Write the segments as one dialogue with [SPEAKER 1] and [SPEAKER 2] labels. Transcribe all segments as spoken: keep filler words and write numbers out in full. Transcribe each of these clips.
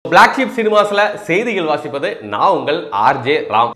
[SPEAKER 1] Black Sheep சினிமாஸ்ல செய்திகள் வாசிப்பது நான் உங்கள் ஆர்ஜே ராம்.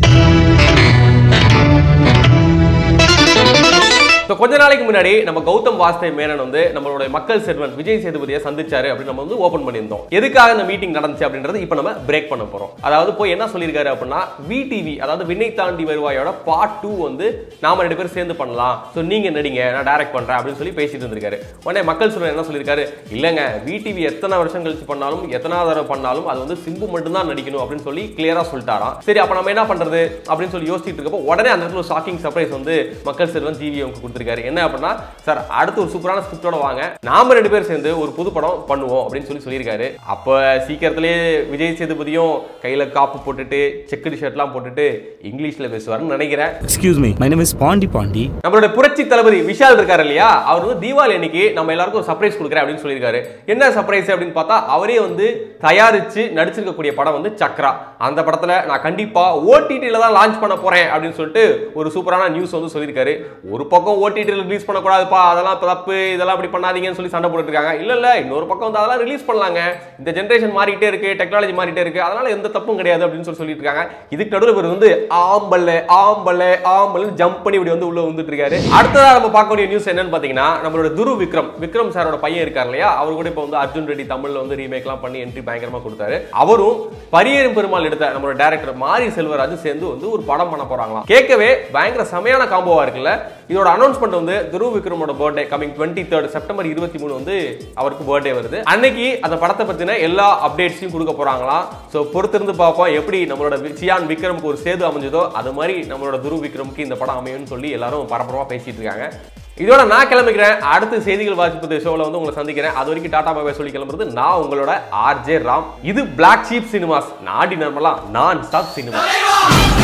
[SPEAKER 1] கொஞ்ச நாளைக்கு முன்னாடி நம்ம கௌதம் வாசுதேவ் மேனன் வந்து நம்மளுடைய மக்கள் செல்வன் விஜய் சேதுபதியை சந்திச்சாரு அப்படின்னு நம்ம வந்து ஓபன் பண்ணியிருந்தோம். எதுக்காக இந்த மீட்டிங் நடந்துச்சு அப்படின்றது இப்ப நம்ம பிரேக் பண்ண போறோம். அதாவது போய் என்ன சொல்லியிருக்காரு அப்படின்னா, விடிவி அதாவது விண்ணை தாண்டி வருவாயோட பார்ட் டூ வந்து நாம ரெண்டு பேரும் சேர்ந்து பண்ணலாம், ஸோ நீங்க நடிங்க நான் டைரக்ட் பண்றேன் அப்படின்னு சொல்லி பேசிட்டு இருந்திருக்காரு. உடனே மக்கள் செல்வன் என்ன சொல்லியிருக்காரு, இல்லங்க விடிவி எத்தனை வருஷம் கழிச்சு பண்ணாலும் எத்தனை தடவை பண்ணாலும் அது வந்து சிம்பு மட்டும் தான் நடிக்கணும் அப்படின்னு சொல்லி கிளியரா சொல்லிட்டாராம். சரி அப்ப நம்ம என்ன பண்றது அப்படின்னு சொல்லி யோசிச்சுட்டு இருக்கப்போ உடனே அந்த இடத்துல ஷாக்கிங் சர்ப்ரைஸ் வந்து மக்கள் செல்வன் ஜிவிஎம் கொடுத்திருக்காரு. என்ன அப்படின்னா, சார் அடுத்து ஒரு சூப்பரான ஸ்கிரிப்டோட வாங்க, நாம ரெண்டு பேரும் சேர்ந்து ஒரு புது படம் பண்ணுவோம் அப்படின்னு சொல்லி சொல்லியிருக்காரு. அப்ப சீக்கிரத்திலே விஜய் சேதுபதியும் கையில காப்பு போட்டுட்டு செக்குடு ஷர்ட்லாம் போட்டுட்டு இங்கிலீஷ்ல பேசுவாருன்னு நினைக்கிறேன்.
[SPEAKER 2] Excuse me, my name is Pandi Pandi.
[SPEAKER 1] நம்மளோட புரட்சி தளபதி விஷால் இருக்காரு இல்லையா, அவர் வந்து தீபாவளி அன்னைக்கு நம்ம எல்லாருக்கும் ஒரு சர்ப்ரைஸ் கொடுக்குறேன் அப்படின்னு சொல்லியிருக்காரு. என்ன சர்ப்ரைஸ் அப்படின்னு பார்த்தா, அவரே வந்து தயாரிச்சு நடிச்சிருக்கக்கூடிய படம் வந்து சக்ரா. அந்த படத்துல நான் கண்டிப்பா ஓடிடில தான் லான்ச் பண்ண போறேன் அப்படின்னு சொல்லிட்டு ஒரு சூப்பரான நியூஸ் வந்து சொல்லியிருக்காரு. ஒரு பக்கம் ஓடிடில ரிலீஸ் பண்ணக்கூடாதுப்பா, அதெல்லாம் தப்பு, இதெல்லாம் அப்படி பண்ணாதீங்கன்னு சொல்லி சண்டை போட்டுட்டு இருக்காங்க. இல்ல இல்ல இன்னொரு பக்கம் வந்து அதெல்லாம் ரிலீஸ் பண்ணலாங்க, இந்த ஜெனரேஷன் மாறிட்டே இருக்கு, டெக்னாலஜி மாறிட்டே இருக்கு, அதனால எந்த தப்பும் கிடையாது அப்படின்னு சொல்லி சொல்லிட்டு இருக்காங்க. இதுக்கு நடுவில் இவர் வந்து ஆம்பல்ல ஆம்பல்ல ஆம்பல்னு ஜம்ப் பண்ணி இப்படி வந்து உள்ள வந்துட்டு இருக்காரு. அடுத்ததா நம்ம பார்க்கக்கூடிய நியூஸ் என்னன்னு பாத்தீங்கன்னா, நம்மளோட துரு விக்ரம் விக்ரம் சாரோட பையன் இருக்காரு இல்லையா, அவர் கூட இப்ப வந்து அர்ஜுன் ரெட்டி தமிழ்ல வந்து ரீமேக் எல்லாம் பண்ணி என்ட்ரி பயங்கரமா கொடுத்தாரு. அவரும் பரியேறும் பெருமாள் எடுத்த நம்மளோட டைரக்டர் மாரி செல்வராஜ் சேர்ந்து வந்து ஒரு படம் பண்ண போறாங்களாம். கேட்கவே பயங்கர செமையான காம்போவா இருக்குல்ல. இதோட அனௌன்ஸ்மெண்ட் வந்து துரு விக்ரமோட birthday coming twenty third September இருபத்தி மூணு வந்து அவருக்கு பர்த்டே வருது. அன்னைக்கு அந்த படத்தை பத்தின எல்லா அப்டேட்ஸையும் கொடுக்க போறாங்களாம். சோ பொறுத்திருந்து பார்ப்போம், எப்படி நம்மளோட சியான் விக்ரமுக்கு ஒரு சேது அமைஞ்சதோ அது மாதிரி நம்மளோட துரு விக்ரமுக்கு இந்த படம் அமையும்னு சொல்லி எல்லாரும் பரபரமா பேசிட்டு இருக்காங்க. இதோட நான் கிளம்பிக்கிறேன். அடுத்த செய்திகள் வாசிப்பது ஷோல வந்து உங்களை சந்திக்கிறேன். அது வரைக்கும் டாடா பாய் சொல்லி கிளம்புறது நான் உங்களோட ஆர்ஜே ராம். இது பிளாக் ஷீப் சினிமாஸ், நாடி நார்மலா நான் ஸ்டாப் சினிமா.